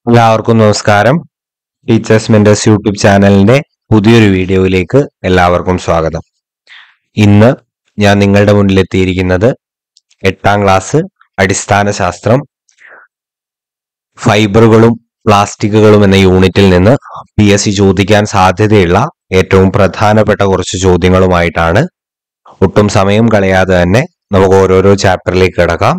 എല്ലാവർക്കും നമസ്കാരം. Teachers mentors YouTube ചാനലിന്റെ പുതിയൊരു വീഡിയോയിലേക്ക് എല്ലാവർക്കും സ്വാഗതം. ഇന്ന് ഞാൻ നിങ്ങളുടെ മുന്നിൽ എത്തിയിരിക്കുന്നത് 8ാം ക്ലാസ് അടിസ്ഥാന ശാസ്ത്രം ഫൈബറുകളും പ്ലാസ്റ്റിക്കുകളും എന്ന യൂണിറ്റിൽ നിന്ന് PSC ചോദിക്കാൻ സാധ്യതയുള്ള ഏറ്റവും പ്രധാനപ്പെട്ട കുറച്ച് ചോദ്യങ്ങളുമായിട്ടാണ്. ഒട്ടും സമയം കളയാതെ തന്നെ നമുക്ക് ഓരോരോ ചാപ്റ്ററിലേക്ക് കിടക്കാം,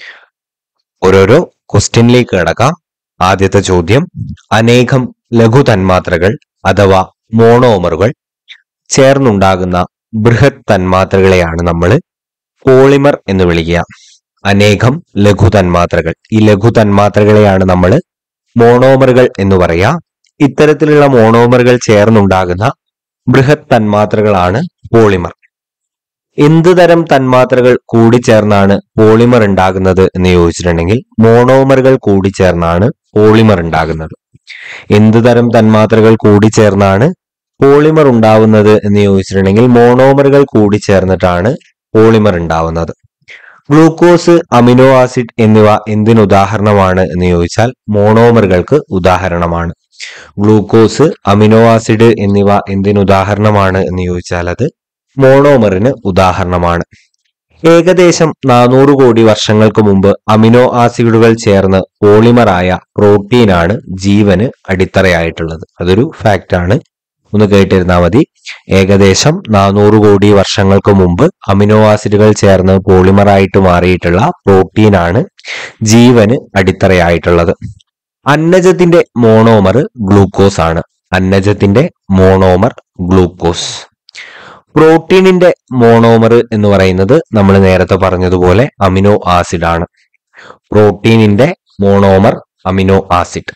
ഓരോരോ ക്വസ്റ്റ്യനിലേക്ക് കിടക്കാം. ആദ്യത്തെ ചോദ്യം, അനേകം ലഘു തന്മാത്രകൾ അഥവാ മോണോമറുകൾ ചേർന്നുണ്ടാകുന്ന ബൃഹത് തന്മാത്രകളെയാണ് നമ്മൾ പോളിമർ എന്ന് വിളിക്കുക. അനേകം ലഘു തന്മാത്രകൾ, ഈ ലഘു തന്മാത്രകളെയാണ് നമ്മൾ മോണോമറുകൾ എന്ന് പറയാ. ഇത്തരത്തിലുള്ള മോണോമറുകൾ ചേർന്നുണ്ടാകുന്ന ബൃഹത് തന്മാത്രകളാണ് പോളിമർ. എന്ത് തരം തന്മാത്രകൾ കൂടിച്ചേർന്നാണ് പോളിമർ ഉണ്ടാകുന്നത് എന്ന് ചോദിച്ചിട്ടുണ്ടെങ്കിൽ മോണോമറുകൾ കൂടിച്ചേർന്നാണ് പോളിമർ ഉണ്ടാകുന്നത്. എന്ത് തരം തന്മാത്രകൾ കൂടിച്ചേർന്നാണ് പോളിമർ ഉണ്ടാവുന്നത് എന്ന് ചോദിച്ചിട്ടുണ്ടെങ്കിൽ മോണോമറുകൾ കൂടിച്ചേർന്നിട്ടാണ് പോളിമർ ഉണ്ടാവുന്നത്. ഗ്ലൂക്കോസ്, അമിനോ ആസിഡ് എന്നിവ എന്തിനുദാഹരണമാണ് എന്ന് ചോദിച്ചാൽ മോണോമറുകൾക്ക് ഉദാഹരണമാണ്. ഗ്ലൂക്കോസ്, അമിനോ ആസിഡ് എന്നിവ എന്തിനുദാഹരണമാണ് എന്ന് ചോദിച്ചാൽ അത് മോണോമറിന് ഉദാഹരണമാണ്. ഏകദേശം 400 കോടി വർഷങ്ങൾക്ക് മുമ്പ് അമിനോ ആസിഡുകൾ ചേർന്ന് പോളിമറായ പ്രോട്ടീനാണ് ജീവന് അടിത്തറയായിട്ടുള്ളത്. അതൊരു ഫാക്റ്റ് ആണ്, ഒന്ന് കേട്ടിരുന്നാൽ മതി. ഏകദേശം 400 കോടി വർഷങ്ങൾക്ക് മുമ്പ് അമിനോ ആസിഡുകൾ ചേർന്ന് പോളിമറായിട്ട് മാറിയിട്ടുള്ള പ്രോട്ടീനാണ് ജീവന് അടിത്തറയായിട്ടുള്ളത്. അന്നജത്തിന്റെ മോണോമർ ഗ്ലൂക്കോസ് ആണ്. അന്നജത്തിന്റെ മോണോമർ ഗ്ലൂക്കോസ്. പ്രോട്ടീനിന്റെ മോണോമർ എന്ന് പറയുന്നത് നമ്മൾ നേരത്തെ പറഞ്ഞതുപോലെ അമിനോ ആസിഡ് ആണ്. പ്രോട്ടീനിന്റെ മോണോമർ അമിനോ ആസിഡ്.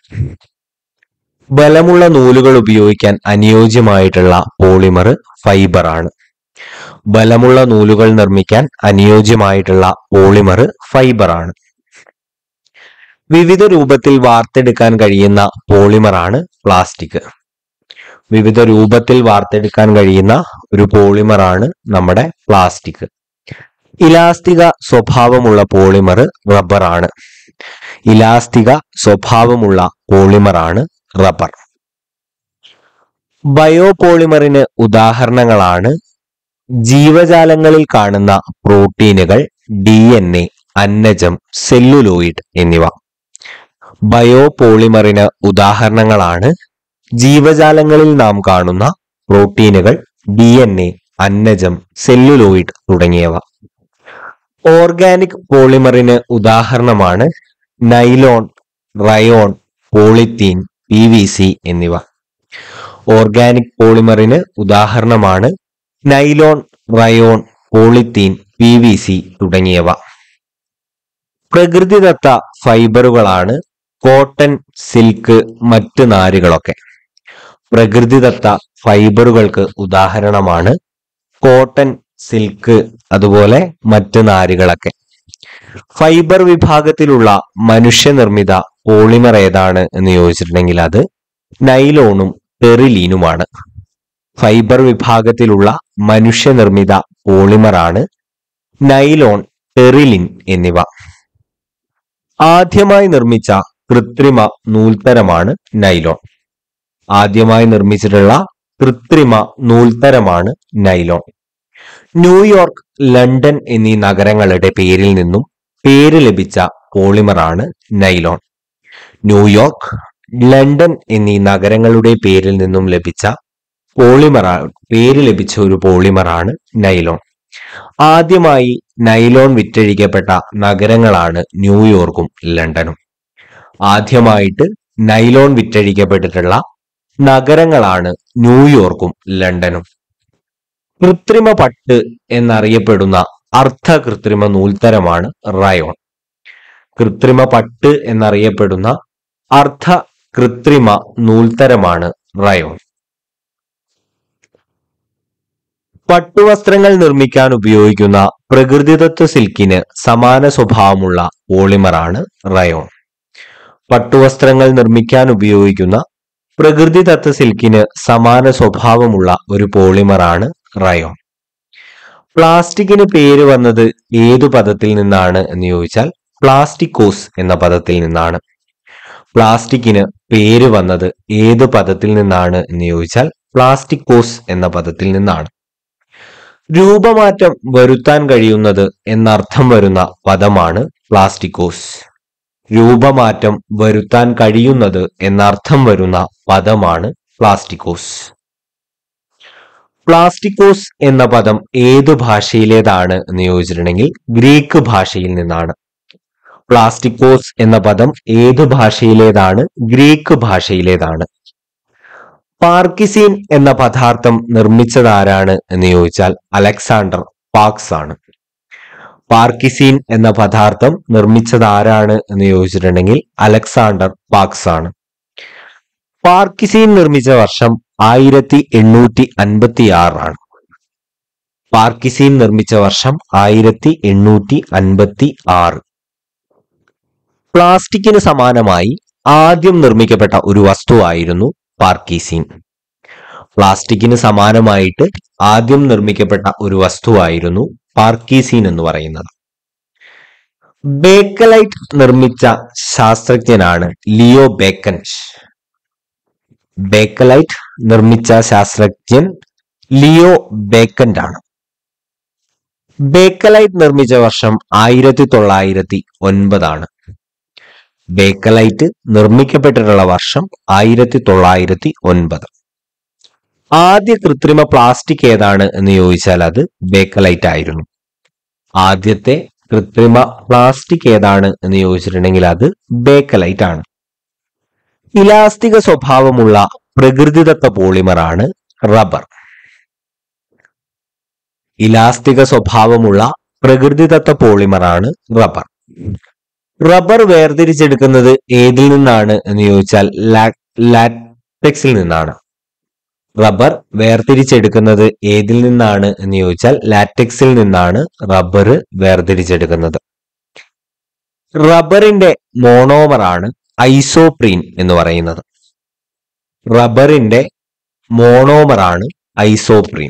ബലമുള്ള നൂലുകൾ ഉപയോഗിക്കാൻ അനുയോജ്യമായിട്ടുള്ള പോളിമർ ഫൈബർ ആണ്. ബലമുള്ള നൂലുകൾ നിർമ്മിക്കാൻ അനുയോജ്യമായിട്ടുള്ള പോളിമർ ഫൈബർ ആണ്. വിവിധ രൂപത്തിൽ വാർത്തെടുക്കാൻ കഴിയുന്ന പോളിമറാണ് പ്ലാസ്റ്റിക്. വിവിധ രൂപത്തിൽ വാർത്തെടുക്കാൻ കഴിയുന്ന ഒരു പോളിമറാണ് നമ്മുടെ പ്ലാസ്റ്റിക്. ഇലാസ്തിക സ്വഭാവമുള്ള പോളിമർ റബ്ബർ ആണ്. ഇലാസ്തിക സ്വഭാവമുള്ള പോളിമറാണ് റബ്ബർ. ബയോപോളിമറിന് ഉദാഹരണങ്ങളാണ് ജീവജാലങ്ങളിൽ കാണുന്ന പ്രോട്ടീനുകൾ, DNA, അന്നജം, സെല്ലുലോയിഡ് എന്നിവ. ബയോപോളിമറിന് ഉദാഹരണങ്ങളാണ് ജീവജാലങ്ങളിൽ നാം കാണുന്ന പ്രോട്ടീനുകൾ, DNA, അന്നജം, സെല്ലുലോയിഡ് തുടങ്ങിയവ. ഓർഗാനിക് പോളിമറിന് ഉദാഹരണമാണ് നൈലോൺ, റയോൺ, പോളിത്തീൻ, PVC എന്നിവ. ഓർഗാനിക് പോളിമറിന് ഉദാഹരണമാണ് നൈലോൺ, റയോൺ, പോളിത്തീൻ, PVC തുടങ്ങിയവ. പ്രകൃതിദത്ത ഫൈബറുകളാണ് കോട്ടൺ, സിൽക്ക്, മറ്റ് നാരുകളൊക്കെ. പ്രകൃതിദത്ത ഫൈബറുകൾക്ക് ഉദാഹരണമാണ് കോട്ടൺ, സിൽക്ക്, അതുപോലെ മറ്റ് നാരുകളൊക്കെ. ഫൈബർ വിഭാഗത്തിലുള്ള മനുഷ്യനിർമ്മിത പോളിമർ ഏതാണ് എന്ന് ചോദിച്ചിട്ടുണ്ടെങ്കിൽ അത് നൈലോണും ടെറിലീനുമാണ്. ഫൈബർ വിഭാഗത്തിലുള്ള മനുഷ്യനിർമ്മിത പോളിമറാണ് നൈലോൺ, ടെറിലിൻ എന്നിവ. ആദ്യമായി നിർമ്മിച്ച കൃത്രിമ നൂൽത്തരമാണ് നൈലോൺ. ആദ്യമായി നിർമ്മിച്ചിട്ടുള്ള കൃത്രിമ നൂൽത്തരമാണ് നൈലോൺ. ന്യൂയോർക്ക്, ലണ്ടൻ എന്നീ നഗരങ്ങളുടെ പേരിൽ നിന്നും പേര് ലഭിച്ച പോളിമറാണ് നൈലോൺ. ന്യൂയോർക്ക്, ലണ്ടൻ എന്നീ നഗരങ്ങളുടെ പേരിൽ നിന്നും പേര് ലഭിച്ച ഒരു പോളിമറാണ് നൈലോൺ. ആദ്യമായി നൈലോൺ വിറ്റഴിക്കപ്പെട്ട നഗരങ്ങളാണ് ന്യൂയോർക്കും ലണ്ടനും. ആദ്യമായിട്ട് നൈലോൺ വിറ്റഴിക്കപ്പെട്ടിട്ടുള്ള നഗരങ്ങളാണ് ന്യൂയോർക്കും ലണ്ടനും. കൃത്രിമ പട്ട് എന്നറിയപ്പെടുന്ന അർദ്ധ കൃത്രിമ നൂൽത്തരമാണ് റയോൺ. കൃത്രിമ പട്ട് എന്നറിയപ്പെടുന്ന അർദ്ധ കൃത്രിമ നൂൽത്തരമാണ് റയോൺ. പട്ടുവസ്ത്രങ്ങൾ നിർമ്മിക്കാൻ ഉപയോഗിക്കുന്ന പ്രകൃതിദത്ത സിൽക്കിന് സമാന സ്വഭാവമുള്ള പോളിമറാണ് റയോൺ. പട്ടുവസ്ത്രങ്ങൾ നിർമ്മിക്കാൻ ഉപയോഗിക്കുന്ന പ്രകൃതിദത്ത സിൽക്കിന് സമാന സ്വഭാവമുള്ള ഒരു പോളിമറാണ് റയോൺ. പ്ലാസ്റ്റിക്കിന് പേര് വന്നത് ഏതു പദത്തിൽ നിന്നാണ് എന്ന് ചോദിച്ചാൽ പ്ലാസ്റ്റിക്കോസ് എന്ന പദത്തിൽ നിന്നാണ്. പ്ലാസ്റ്റിക്കിന് പേര് വന്നത് ഏത് പദത്തിൽ നിന്നാണ് എന്ന് ചോദിച്ചാൽ പ്ലാസ്റ്റിക്കോസ് എന്ന പദത്തിൽ നിന്നാണ്. രൂപമാറ്റം വരുത്താൻ കഴിയുന്നത് എന്നർത്ഥം വരുന്ന പദമാണ് പ്ലാസ്റ്റിക്കോസ്. രൂപമാറ്റം വരുത്താൻ കഴിയുന്നത് എന്നർത്ഥം വരുന്ന പദമാണ് പ്ലാസ്റ്റിക്കോസ്. പ്ലാസ്റ്റിക്കോസ് എന്ന പദം ഏത് ഭാഷയിലേതാണ് എന്ന് ചോദിച്ചിട്ടുണ്ടെങ്കിൽ ഗ്രീക്ക് ഭാഷയിൽ നിന്നാണ്. പ്ലാസ്റ്റിക്കോസ് എന്ന പദം ഏത് ഭാഷയിലേതാണ്? ഗ്രീക്ക് ഭാഷയിലേതാണ്. പാർക്കിസീൻ എന്ന പദാർത്ഥം നിർമ്മിച്ചത് ആരാണ് എന്ന് ചോദിച്ചാൽ അലക്സാണ്ടർ പാക്സ് ആണ്. പാർക്കിസീൻ എന്ന പദാർത്ഥം നിർമ്മിച്ചത് ആരാണ് എന്ന് ചോദിച്ചിട്ടുണ്ടെങ്കിൽ അലക്സാണ്ടർ പാക്സ് ആണ്. പാർക്കിസീൻ നിർമ്മിച്ച വർഷം 1856 ആണ്. പാർക്കിസീൻ നിർമ്മിച്ച വർഷം 1856. പ്ലാസ്റ്റിക്കിന് സമാനമായി ആദ്യം നിർമ്മിക്കപ്പെട്ട ഒരു വസ്തുവായിരുന്നു പാർക്കിസീൻ. പ്ലാസ്റ്റിക്കിന് സമാനമായിട്ട് ആദ്യം നിർമ്മിക്കപ്പെട്ട ഒരു വസ്തുവായിരുന്നു പാർക്കിസീൻ എന്ന് പറയുന്നത്. ബേക്കലൈറ്റ് നിർമ്മിച്ച ശാസ്ത്രജ്ഞനാണ് ലിയോ ബേക്കൻസ്. ബേക്കലൈറ്റ് നിർമ്മിച്ച ശാസ്ത്രജ്ഞൻ ലിയോ ബേക്കന്റ് ആണ്. ബേക്കലൈറ്റ് നിർമ്മിച്ച വർഷം 1909 ആണ്. ബേക്കലൈറ്റ് നിർമ്മിക്കപ്പെട്ടിട്ടുള്ള വർഷം 1909. ആദ്യ കൃത്രിമ പ്ലാസ്റ്റിക് ഏതാണ് എന്ന് ചോദിച്ചാൽ അത് ബേക്കലൈറ്റ് ആയിരുന്നു. ആദ്യത്തെ കൃത്രിമ പ്ലാസ്റ്റിക് ഏതാണ് എന്ന് ചോദിച്ചിട്ടുണ്ടെങ്കിൽ അത് ബേക്കലൈറ്റ് ആണ്. ഇലാസ്തിക സ്വഭാവമുള്ള പ്രകൃതിദത്ത പോളിമറാണ് റബ്ബർ. ഇലാസ്തിക സ്വഭാവമുള്ള പ്രകൃതിദത്ത പോളിമറാണ് റബ്ബർ. റബ്ബർ വേർതിരിച്ചെടുക്കുന്നത് ഏതിൽ നിന്നാണ് എന്ന് ചോദിച്ചാൽ ലാറ്റക്സിൽ നിന്നാണ്. റബ്ബർ വേർതിരിച്ചെടുക്കുന്നത് ഏതിൽ നിന്നാണ് എന്ന് ചോദിച്ചാൽ ലാറ്റക്സിൽ നിന്നാണ് റബ്ബർ വേർതിരിച്ചെടുക്കുന്നത്. റബ്ബറിന്റെ മോണോമറാണ് ഐസോപ്രീൻ എന്ന് പറയുന്നത്. റബ്ബറിന്റെ മോണോമറാണ് ഐസോപ്രീൻ.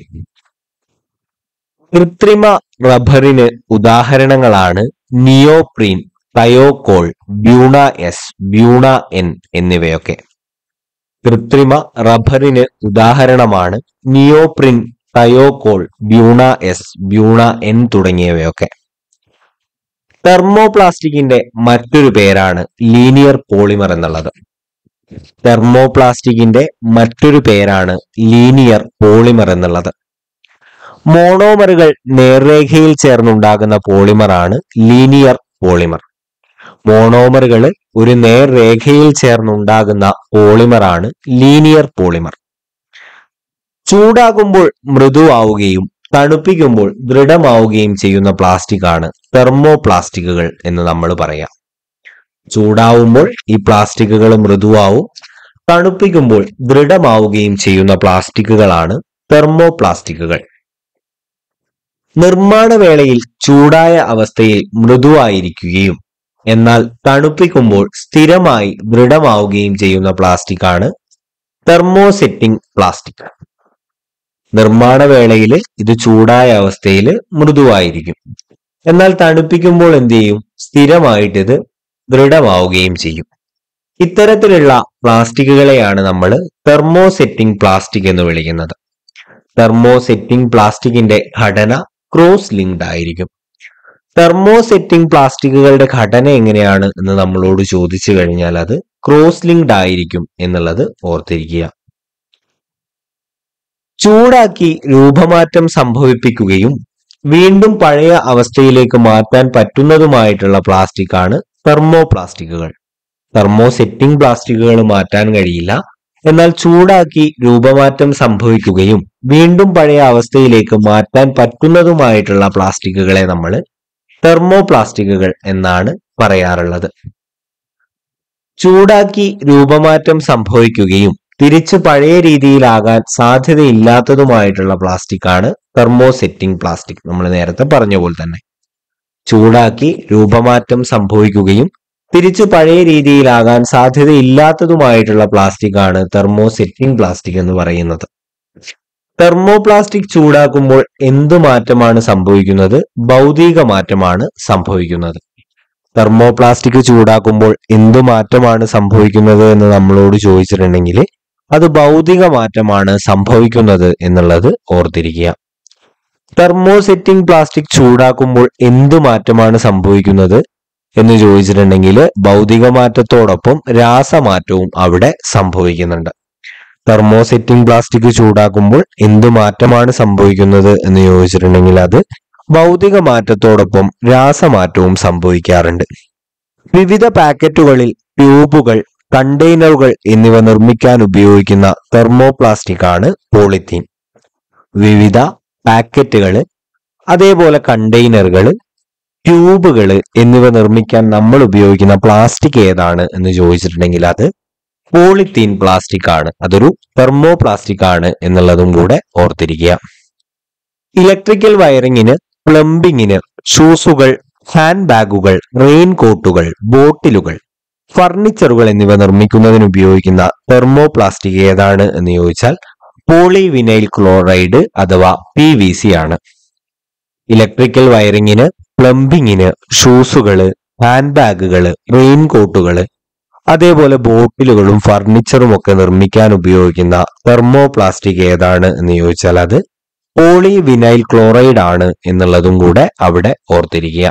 കൃത്രിമ റബ്ബറിന് ഉദാഹരണങ്ങളാണ് neoprene, thiokol, buna S, buna N എന്നിവയൊക്കെ. കൃത്രിമ റബ്ബറിന് ഉദാഹരണമാണ് neoprene, thiokol, buna S, buna N തുടങ്ങിയവയൊക്കെ. തെർമോപ്ലാസ്റ്റിക്കിന്റെ മറ്റൊരു പേരാണ് ലീനിയർ പോളിമർ എന്നുള്ളത്. തെർമോപ്ലാസ്റ്റിക്കിന്റെ മറ്റൊരു പേരാണ് ലീനിയർ പോളിമർ എന്നുള്ളത്. മോണോമറുകൾ നേർരേഖയിൽ ചേർന്നുണ്ടാകുന്ന പോളിമറാണ് ലീനിയർ പോളിമർ. മോണോമറുകൾ ഒരു നേർരേഖയിൽ ചേർന്നുണ്ടാകുന്ന പോളിമറാണ് ലീനിയർ പോളിമർ. ചൂടാകുമ്പോൾ മൃദുവാവുകയും തണുപ്പിക്കുമ്പോൾ ദൃഢമാവുകയും ചെയ്യുന്ന പ്ലാസ്റ്റിക് ആണ് തെർമോപ്ലാസ്റ്റിക്കുകൾ എന്ന് നമ്മൾ പറയാം. ചൂടാവുമ്പോൾ ഈ പ്ലാസ്റ്റിക്കുകൾ മൃദുവാവും, തണുപ്പിക്കുമ്പോൾ ദൃഢമാവുകയും ചെയ്യുന്ന പ്ലാസ്റ്റിക്കുകളാണ് തെർമോപ്ലാസ്റ്റിക്കുകൾ. നിർമ്മാണ വേളയിൽ ചൂടായ അവസ്ഥയിൽ മൃദുവായിരിക്കുകയും എന്നാൽ തണുപ്പിക്കുമ്പോൾ സ്ഥിരമായി ദൃഢമാവുകയും ചെയ്യുന്ന പ്ലാസ്റ്റിക് ആണ് തെർമോസെറ്റിംഗ് പ്ലാസ്റ്റിക്. നിർമ്മാണ വേളയിൽ ഇത് ചൂടായ അവസ്ഥയിൽ മൃദുവായിരിക്കും, എന്നാൽ തണുപ്പിക്കുമ്പോൾ എന്ത് ചെയ്യും? സ്ഥിരമായിട്ട് ഇത് ദൃഢമാവുകയും ചെയ്യും. ഇത്തരത്തിലുള്ള പ്ലാസ്റ്റിക്കുകളെയാണ് നമ്മൾ തെർമോസെറ്റിംഗ് പ്ലാസ്റ്റിക് എന്ന് വിളിക്കുന്നത്. തെർമോസെറ്റിംഗ് പ്ലാസ്റ്റിക്കിന്റെ ഘടന ക്രോസ് ലിങ്ക്ഡ് ആയിരിക്കും. തെർമോസെറ്റിംഗ് പ്ലാസ്റ്റിക്കുകളുടെ ഘടന എങ്ങനെയാണ് എന്ന് നമ്മളോട് ചോദിച്ചു കഴിഞ്ഞാൽ അത് ക്രോസ് ലിങ്ക്ഡ് ആയിരിക്കും എന്നുള്ളത് ഓർത്തിരിക്കുക. ചൂടാക്കി രൂപമാറ്റം സംഭവിപ്പിക്കുകയും വീണ്ടും പഴയ അവസ്ഥയിലേക്ക് മാറ്റാൻ പറ്റുന്നതുമായിട്ടുള്ള പ്ലാസ്റ്റിക് ആണ് തെർമോപ്ലാസ്റ്റിക്കുകൾ. തെർമോസെറ്റിംഗ് പ്ലാസ്റ്റിക്കുകൾ മാറ്റാൻ കഴിയില്ല, എന്നാൽ ചൂടാക്കി രൂപമാറ്റം സംഭവിക്കുകയും വീണ്ടും പഴയ അവസ്ഥയിലേക്ക് മാറ്റാൻ പറ്റുന്നതുമായിട്ടുള്ള പ്ലാസ്റ്റിക്കുകളെ നമ്മൾ തെർമോപ്ലാസ്റ്റിക്കുകൾ എന്നാണ് പറയാറുള്ളത്. ചൂടാക്കി രൂപമാറ്റം സംഭവിക്കുകയും തിരിച്ച് പഴയ രീതിയിലാകാൻ സാധ്യതയില്ലാത്തതുമായിട്ടുള്ള പ്ലാസ്റ്റിക് ആണ് തെർമോസെറ്റിംഗ് പ്ലാസ്റ്റിക്. നമ്മൾ നേരത്തെ പറഞ്ഞ പോലെ തന്നെ ചൂടാക്കി രൂപമാറ്റം സംഭവിക്കുകയും തിരിച്ച് പഴയ രീതിയിലാകാൻ സാധ്യതയില്ലാത്തതുമായിട്ടുള്ള പ്ലാസ്റ്റിക് ആണ് തെർമോസെറ്റിംഗ് പ്ലാസ്റ്റിക് എന്ന് പറയുന്നത്. തെർമോപ്ലാസ്റ്റിക് ചൂടാക്കുമ്പോൾ എന്ത് മാറ്റമാണ് സംഭവിക്കുന്നത്? ഭൗതിക മാറ്റമാണ് സംഭവിക്കുന്നത്. തെർമോപ്ലാസ്റ്റിക് ചൂടാക്കുമ്പോൾ എന്തു മാറ്റമാണ് സംഭവിക്കുന്നത് എന്ന് നമ്മളോട് ചോദിച്ചിട്ടുണ്ടെങ്കിൽ അത് ഭൗതിക മാറ്റമാണ് സംഭവിക്കുന്നത് എന്നുള്ളത് ഓർത്തിരിക്കുക. തെർമോസെറ്റിംഗ് പ്ലാസ്റ്റിക് ചൂടാക്കുമ്പോൾ എന്തു മാറ്റമാണ് സംഭവിക്കുന്നത് എന്ന് ചോദിച്ചിട്ടുണ്ടെങ്കിൽ ഭൗതിക മാറ്റത്തോടൊപ്പം രാസമാറ്റവും അവിടെ സംഭവിക്കുന്നുണ്ട്. തെർമോസെറ്റിംഗ് പ്ലാസ്റ്റിക് ചൂടാക്കുമ്പോൾ എന്തു മാറ്റമാണ് സംഭവിക്കുന്നത് എന്ന് ചോദിച്ചിട്ടുണ്ടെങ്കിൽ അത് ഭൗതിക മാറ്റത്തോടൊപ്പം രാസമാറ്റവും സംഭവിക്കാറുണ്ട്. വിവിധ പാക്കറ്റുകളിൽ ട്യൂബുകൾ, കണ്ടെയ്നറുകൾ എന്നിവ നിർമ്മിക്കാൻ ഉപയോഗിക്കുന്ന തെർമോപ്ലാസ്റ്റിക് ആണ് പോളിത്തീൻ. വിവിധ പാക്കറ്റുകൾ, അതേപോലെ കണ്ടെയ്നറുകൾ, ട്യൂബുകൾ എന്നിവ നിർമ്മിക്കാൻ നമ്മൾ ഉപയോഗിക്കുന്ന പ്ലാസ്റ്റിക് ഏതാണ് എന്ന് ചോദിച്ചിട്ടുണ്ടെങ്കിൽ അത് പോളിത്തീൻ പ്ലാസ്റ്റിക് ആണ്. അതൊരു തെർമോപ്ലാസ്റ്റിക് ആണ് എന്നുള്ളതും കൂടെ ഓർത്തിരിക്കുക. ഇലക്ട്രിക്കൽ വയറിങ്ങിന്, പ്ലംബിങ്ങിന്, ഷൂസുകൾ, ഹാൻഡ് ബാഗുകൾ, റെയിൻ കോട്ടുകൾ, ബോട്ടിലുകൾ, ഫർണിച്ചറുകൾ എന്നിവ നിർമ്മിക്കുന്നതിന് ഉപയോഗിക്കുന്ന തെർമോപ്ലാസ്റ്റിക് ഏതാണ് എന്ന് ചോദിച്ചാൽ പോളിവിനൈൽ ക്ലോറൈഡ് അഥവാ PVC ആണ്. ഇലക്ട്രിക്കൽ വയറിങ്ങിന്, പ്ലംബിങ്ങിന്, ഷൂസുകള്, ഹാൻഡ് ബാഗുകള്, റെയിൻ കോട്ടുകള്, അതേപോലെ ബോട്ടിലുകളും ഫർണിച്ചറും ഒക്കെ നിർമ്മിക്കാൻ ഉപയോഗിക്കുന്ന തെർമോപ്ലാസ്റ്റിക് ഏതാണ് എന്ന് ചോദിച്ചാൽ അത് പോളിവിനൈൽ ക്ലോറൈഡ് ആണ് എന്നുള്ളതും കൂടെ അവിടെ ഓർത്തിരിക്കുക.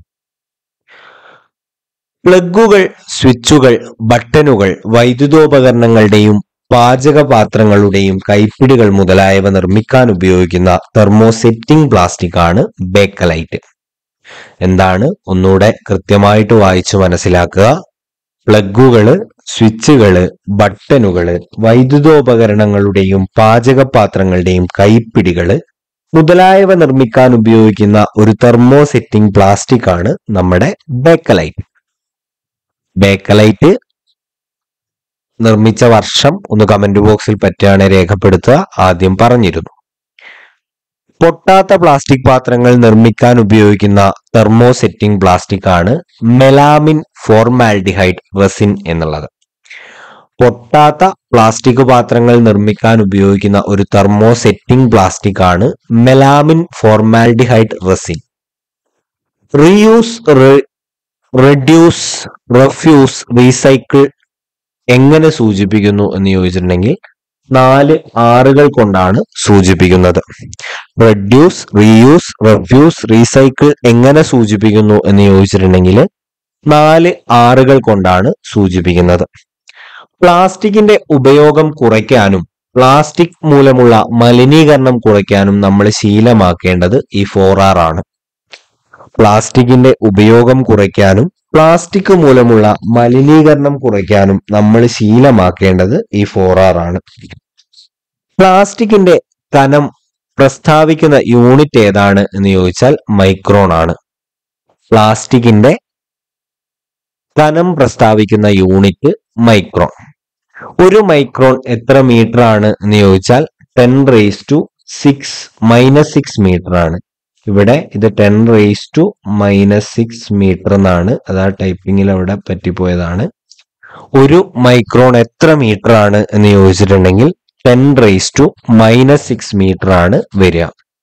പ്ലഗുകൾ, സ്വിച്ചുകൾ, ബട്ടണുകൾ, വൈദ്യുതോപകരണങ്ങളുടെയും പാചകപാത്രങ്ങളുടെയും കൈപ്പിടികൾ മുതലായവ നിർമ്മിക്കാൻ ഉപയോഗിക്കുന്ന തെർമോസെറ്റിംഗ് പ്ലാസ്റ്റിക് ആണ് ബേക്കലൈറ്റ്. എന്താണ്? ഒന്നുകൂടെ കൃത്യമായിട്ട് വായിച്ചു മനസ്സിലാക്കുക. പ്ലഗുകള്, സ്വിച്ചുകള്, ബട്ടണുകള്, വൈദ്യുതോപകരണങ്ങളുടെയും പാചകപാത്രങ്ങളുടെയും കൈപ്പിടികള് മുതലായവ നിർമ്മിക്കാൻ ഉപയോഗിക്കുന്ന ഒരു തെർമോസെറ്റിംഗ് പ്ലാസ്റ്റിക് ആണ് നമ്മുടെ ബേക്കലൈറ്റ്. ബേക്കലൈറ്റ് നിർമ്മിച്ച വർഷം ഒന്ന് കമന്റ് ബോക്സിൽ പറ്റുകയാണെങ്കിൽ രേഖപ്പെടുത്തുക. ആദ്യം പറഞ്ഞിരുന്നു. പൊട്ടാത്ത പ്ലാസ്റ്റിക് പാത്രങ്ങൾ നിർമ്മിക്കാൻ ഉപയോഗിക്കുന്ന തെർമോസെറ്റിംഗ് പ്ലാസ്റ്റിക് ആണ് മെലാമിൻ ഫോർമാൽഡിഹൈഡ് റെസിൻ എന്നുള്ളത്. പൊട്ടാത്ത പ്ലാസ്റ്റിക് പാത്രങ്ങൾ നിർമ്മിക്കാൻ ഉപയോഗിക്കുന്ന ഒരു തെർമോസെറ്റിംഗ് പ്ലാസ്റ്റിക് ആണ് melamine formaldehyde resin. Reuse, reduce, refuse, recycle എങ്ങനെ സൂചിപ്പിക്കുന്നു എന്ന് ചോദിച്ചിട്ടുണ്ടെങ്കിൽ 4 Rകൾ കൊണ്ടാണ് സൂചിപ്പിക്കുന്നത്. റെഡ്യൂസ്, റീയൂസ്, റെഫ്യൂസ്, റീസൈക്കിൾ എങ്ങനെ സൂചിപ്പിക്കുന്നു എന്ന് ചോദിച്ചിട്ടുണ്ടെങ്കിൽ 4 Rകൾ കൊണ്ടാണ് സൂചിപ്പിക്കുന്നത്. പ്ലാസ്റ്റിക്കിന്റെ ഉപയോഗം കുറയ്ക്കാനും പ്ലാസ്റ്റിക് മൂലമുള്ള മലിനീകരണം കുറയ്ക്കാനും നമ്മൾ ശീലമാക്കേണ്ടത് ഈ 4R ആണ്. പ്ലാസ്റ്റിക്കിന്റെ ഉപയോഗം കുറയ്ക്കാനും പ്ലാസ്റ്റിക് മൂലമുള്ള മലിനീകരണം കുറയ്ക്കാനും നമ്മൾ ശീലമാക്കേണ്ടത് ഈ 4R ആണ്. പ്ലാസ്റ്റിക്കിന്റെ കനം പ്രസ്താവിക്കുന്ന യൂണിറ്റ് ഏതാണ് എന്ന് ചോദിച്ചാൽ മൈക്രോൺ ആണ്. പ്ലാസ്റ്റിക്കിന്റെ കനം പ്രസ്താവിക്കുന്ന യൂണിറ്റ് മൈക്രോൺ. ഒരു മൈക്രോൺ എത്ര മീറ്റർ ആണ് എന്ന് ചോദിച്ചാൽ 10⁻⁻6 മീറ്റർ ആണ്. ഇവിടെ ഇത് 10⁻⁻6 മീറ്റർ എന്നാണ്. അത് ആ ടൈപ്പിങ്ങിൽ അവിടെ പറ്റിപ്പോയതാണ്. ഒരു മൈക്രോൺ എത്ര മീറ്റർ ആണ് എന്ന് ചോദിച്ചിട്ടുണ്ടെങ്കിൽ 10⁻⁻6 മീറ്റർ ആണ് വരിക.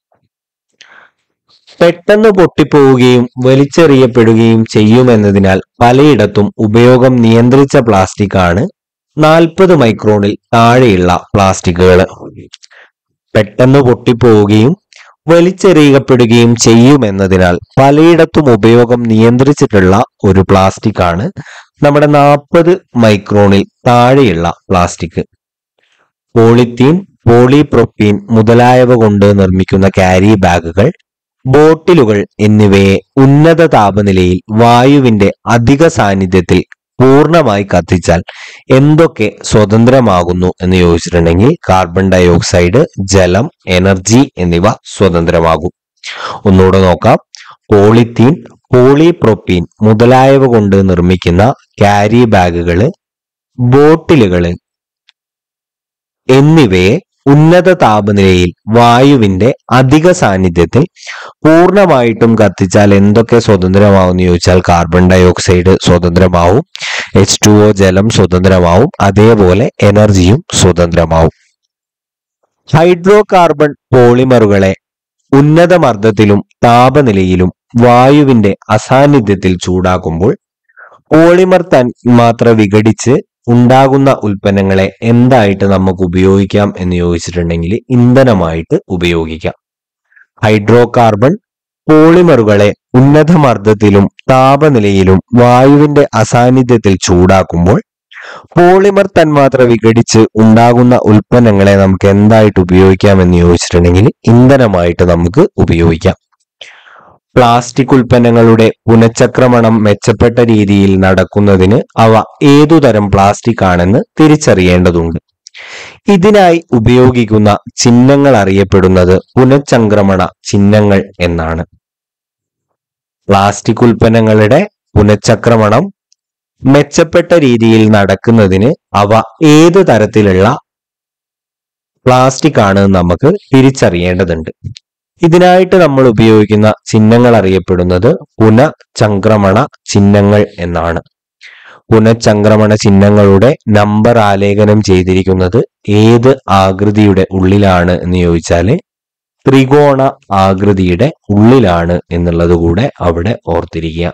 പെട്ടെന്ന് പൊട്ടിപ്പോവുകയും വലിച്ചെറിയപ്പെടുകയും ചെയ്യുമെന്നതിനാൽ പലയിടത്തും ഉപയോഗം നിയന്ത്രിച്ച പ്ലാസ്റ്റിക് ആണ് 40 മൈക്രോണിൽ താഴെയുള്ള പ്ലാസ്റ്റിക്കുകൾ. പെട്ടെന്ന് പൊട്ടിപ്പോവുകയും വലിച്ചെറിയപ്പെടുകയും ചെയ്യുമെന്നതിനാൽ പലയിടത്തും ഉപയോഗം നിയന്ത്രിച്ചിട്ടുള്ള ഒരു പ്ലാസ്റ്റിക് ആണ് നമ്മുടെ 40 മൈക്രോണിൽ താഴെയുള്ള പ്ലാസ്റ്റിക്. പോളിത്തീൻ, പോളിപ്രൊപ്പീൻ മുതലായവ കൊണ്ട് നിർമ്മിക്കുന്ന ക്യാരി ബാഗുകൾ, ബോട്ടിലുകൾ എന്നിവയെ ഉന്നത താപനിലയിൽ വായുവിന്റെ അധിക സാന്നിധ്യത്തിൽ പൂർണ്ണമായി കത്തിച്ചാൽ എന്തൊക്കെ സ്വതന്ത്രമാകുന്നു എന്ന് ചോദിച്ചിട്ടുണ്ടെങ്കിൽ കാർബൺ ഡൈ ഓക്സൈഡ്, ജലം, എനർജി എന്നിവ സ്വതന്ത്രമാകും. ഒന്നുകൂടെ നോക്കാം. പോളിത്തീൻ, പോളിപ്രൊപ്പീൻ മുതലായവ കൊണ്ട് നിർമ്മിക്കുന്ന ക്യാരി ബാഗുകള്, ബോട്ടിലുകള് എന്നിവയെ ഉന്നത താപനിലയിൽ വായുവിന്റെ അധിക സാന്നിധ്യത്തിൽ പൂർണ്ണമായിട്ടും കത്തിച്ചാൽ എന്തൊക്കെ സ്വതന്ത്രമാവും എന്ന് ചോദിച്ചാൽ കാർബൺ ഡൈ ഓക്സൈഡ് സ്വതന്ത്രമാവും, H2O ജലം സ്വതന്ത്രമാവും, അതേപോലെ എനർജിയും സ്വതന്ത്രമാവും. ഹൈഡ്രോ കാർബൺ പോളിമറുകളെ ഉന്നത മർദ്ദത്തിലും താപനിലയിലും വായുവിന്റെ അസാന്നിധ്യത്തിൽ ചൂടാക്കുമ്പോൾ പോളിമർ തന്മാത്ര വിഘടിച്ച് ഉണ്ടാകുന്ന ഉൽപ്പന്നങ്ങളെ എന്തായിട്ട് നമുക്ക് ഉപയോഗിക്കാം എന്ന് ചോദിച്ചിട്ടുണ്ടെങ്കിൽ ഇന്ധനമായിട്ട് ഉപയോഗിക്കാം. ഹൈഡ്രോ കാർബൺ പോളിമറുകളെ ഉന്നത മർദ്ദത്തിലും താപനിലയിലും വായുവിന്റെ അസാന്നിധ്യത്തിൽ ചൂടാക്കുമ്പോൾ പോളിമർ തന്മാത്ര വിഘടിച്ച് ഉണ്ടാകുന്ന ഉൽപ്പന്നങ്ങളെ നമുക്ക് എന്തായിട്ട് ഉപയോഗിക്കാം എന്ന് ചോദിച്ചിട്ടുണ്ടെങ്കിൽ ഇന്ധനമായിട്ട് നമുക്ക് ഉപയോഗിക്കാം. പ്ലാസ്റ്റിക് ഉൽപ്പന്നങ്ങളുടെ പുനഃചക്രമണം മെച്ചപ്പെട്ട രീതിയിൽ നടക്കുന്നതിന് അവ ഏതുതരം പ്ലാസ്റ്റിക് ആണെന്ന് തിരിച്ചറിയേണ്ടതുണ്ട്. ഇതിനായി ഉപയോഗിക്കുന്ന ചിഹ്നങ്ങൾ അറിയപ്പെടുന്നത് പുനഃചംക്രമണ ചിഹ്നങ്ങൾ എന്നാണ്. പ്ലാസ്റ്റിക് ഉൽപ്പന്നങ്ങളുടെ പുനഃചക്രമണം മെച്ചപ്പെട്ട രീതിയിൽ നടക്കുന്നതിന് അവ ഏത് തരത്തിലുള്ള പ്ലാസ്റ്റിക് ആണ് നമുക്ക് തിരിച്ചറിയേണ്ടതുണ്ട്. ഇതിനായിട്ട് നമ്മൾ ഉപയോഗിക്കുന്ന ചിഹ്നങ്ങൾ അറിയപ്പെടുന്നത് പുനഃചംക്രമണ ചിഹ്നങ്ങൾ എന്നാണ്. പുനഃചംക്രമണ ചിഹ്നങ്ങളുടെ നമ്പർ ആലേഖനം ചെയ്തിരിക്കുന്നത് ഏത് ആകൃതിയുടെ ഉള്ളിലാണ് എന്ന് ചോദിച്ചാല് ത്രികോണ ആകൃതിയുടെ ഉള്ളിലാണ് എന്നുള്ളത് കൂടെ അവിടെ ഓർത്തിരിക്കുക.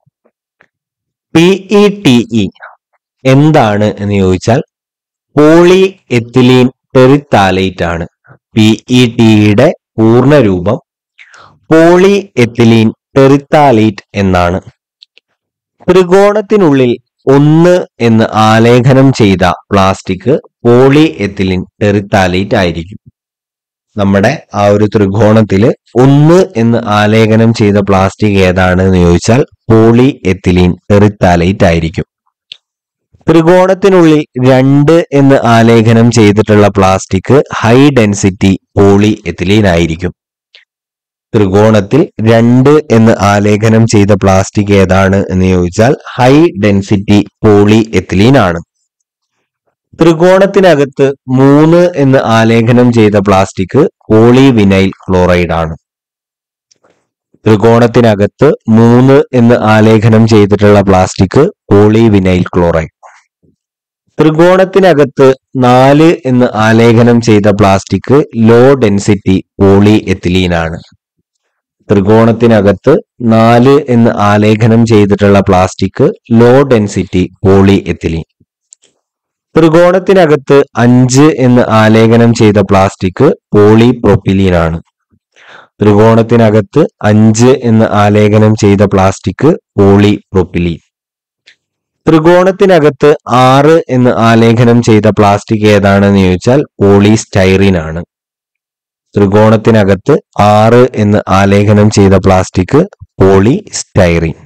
PETE എന്താണ് എന്ന് ചോദിച്ചാൽ പോളി എത്തിലീൻ ടെറിത്താലേറ്റ് ആണ്. PETEയുടെ പൂർണ്ണരൂപം പോളി എത്തിലീൻ ടെറിത്താലേറ്റ് എന്നാണ്. ത്രികോണത്തിനുള്ളിൽ 1 എന്ന് ആലേഖനം ചെയ്ത പ്ലാസ്റ്റിക് പോളി എത്തിലീൻ ടെറിത്താലേറ്റ് ആയിരിക്കും. നമ്മുടെ ആ ഒരു ത്രികോണത്തില് 1 എന്ന് ആലേഖനം ചെയ്ത പ്ലാസ്റ്റിക് ഏതാണ് എന്ന് ചോദിച്ചാൽ പോളി എത്തിലീൻ ടെറിത്താലേറ്റ് ആയിരിക്കും. ത്രികോണത്തിനുള്ളിൽ 2 എന്ന് ആലേഖനം ചെയ്തിട്ടുള്ള plastic high density polyethylene ആയിരിക്കും. ത്രികോണത്തിൽ 2 എന്ന് ആലേഖനം ചെയ്ത പ്ലാസ്റ്റിക് ഏതാണ് എന്ന് ചോദിച്ചാൽ ഹൈ ഡെൻസിറ്റി പോളി എത്തിലീൻ ആണ്. ത്രികോണത്തിനകത്ത് 3 എന്ന് ആലേഖനം ചെയ്ത പ്ലാസ്റ്റിക് പോളിവിനൈൽ ക്ലോറൈഡ് ആണ്. ത്രികോണത്തിനകത്ത് 3 എന്ന് ആലേഖനം ചെയ്തിട്ടുള്ള പ്ലാസ്റ്റിക് പോളിവിനൈൽ ക്ലോറൈഡ്. ത്രികോണത്തിനകത്ത് 4 എന്ന് ആലേഖനം ചെയ്ത plastic low density polyethylene ആണ്. ത്രികോണത്തിനകത്ത് 4 എന്ന് ആലേഖനം ചെയ്തിട്ടുള്ള plastic low density polyethylene. ത്രികോണത്തിനകത്ത് 5 എന്ന് ആലേഖനം ചെയ്ത പ്ലാസ്റ്റിക് പോളിപ്രൊപ്പിലീൻ ആണ്. ത്രികോണത്തിനകത്ത് 5 എന്ന് ആലേഖനം ചെയ്ത പ്ലാസ്റ്റിക് പോളിപ്രൊപ്പിലീൻ. ത്രികോണത്തിനകത്ത് 6 എന്ന് ആലേഖനം ചെയ്ത പ്ലാസ്റ്റിക് ഏതാണെന്ന് ചോദിച്ചാൽ പോളിസ്റ്റൈറീൻ ആണ്. ത്രികോണത്തിനകത്ത് 6 എന്ന് ആലേഖനം ചെയ്ത പ്ലാസ്റ്റിക് പോളിസ്റ്റൈറീൻ.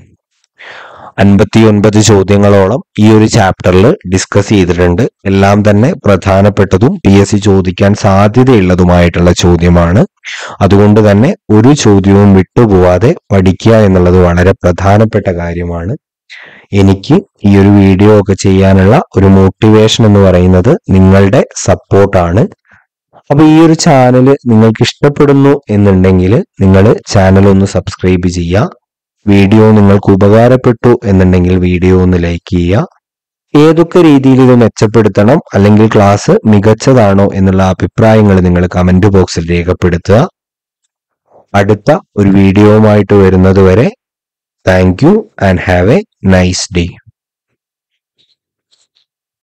59 ചോദ്യങ്ങളോളം ഈ ഒരു ചാപ്റ്ററിൽ ഡിസ്കസ് ചെയ്തിട്ടുണ്ട്. എല്ലാം തന്നെ പ്രധാനപ്പെട്ടതും PSC ചോദിക്കാൻ സാധ്യതയുള്ളതുമായിട്ടുള്ള ചോദ്യമാണ്. അതുകൊണ്ട് തന്നെ ഒരു ചോദ്യവും വിട്ടുപോവാതെ പഠിക്കുക എന്നുള്ളത് വളരെ പ്രധാനപ്പെട്ട കാര്യമാണ്. എനിക്ക് ഈ ഒരു വീഡിയോ ഒക്കെ ചെയ്യാനുള്ള ഒരു മോട്ടിവേഷൻ എന്ന് പറയുന്നത് നിങ്ങളുടെ സപ്പോർട്ടാണ്. അപ്പൊ ഈ ഒരു ചാനൽ നിങ്ങൾക്ക് ഇഷ്ടപ്പെടുന്നു എന്നുണ്ടെങ്കിൽ നിങ്ങൾ ചാനൽ ഒന്ന് സബ്സ്ക്രൈബ് ചെയ്യുക. വീഡിയോ നിങ്ങൾക്ക് ഉപകാരപ്പെട്ടു എന്നുണ്ടെങ്കിൽ വീഡിയോ ഒന്ന് ലൈക്ക് ചെയ്യുക. ഏതൊക്കെ രീതിയിൽ ഇത് മെച്ചപ്പെടുത്തണം അല്ലെങ്കിൽ ക്ലാസ് മികച്ചതാണോ എന്നുള്ള അഭിപ്രായങ്ങൾ നിങ്ങൾ കമന്റ് ബോക്സിൽ രേഖപ്പെടുത്തുക. അടുത്ത ഒരു വീഡിയോവുമായിട്ട് വരുന്നത് വരെ thank you and have a nice day.